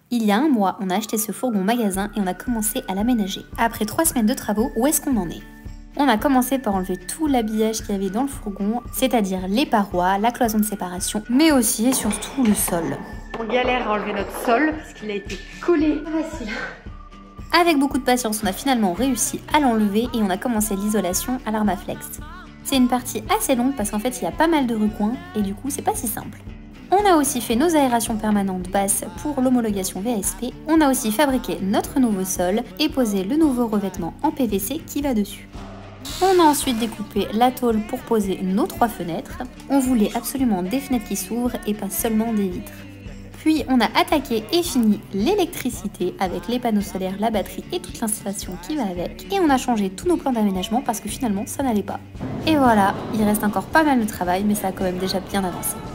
Il y a un mois, on a acheté ce fourgon magasin et on a commencé à l'aménager. Après 3 semaines de travaux, où est-ce qu'on en est? On a commencé par enlever tout l'habillage qu'il y avait dans le fourgon, c'est-à-dire les parois, la cloison de séparation, mais aussi et surtout le sol. On galère à enlever notre sol parce qu'il a été collé. Facile. Avec beaucoup de patience, on a finalement réussi à l'enlever et on a commencé l'isolation à l'Armaflex. C'est une partie assez longue parce qu'en fait il y a pas mal de recoins et du coup c'est pas si simple. On a aussi fait nos aérations permanentes basses pour l'homologation VASP. On a aussi fabriqué notre nouveau sol et posé le nouveau revêtement en PVC qui va dessus. On a ensuite découpé la tôle pour poser nos 3 fenêtres. On voulait absolument des fenêtres qui s'ouvrent et pas seulement des vitres. Puis on a attaqué et fini l'électricité avec les panneaux solaires, la batterie et toute l'installation qui va avec. Et on a changé tous nos plans d'aménagement parce que finalement ça n'allait pas. Et voilà, il reste encore pas mal de travail mais ça a quand même déjà bien avancé.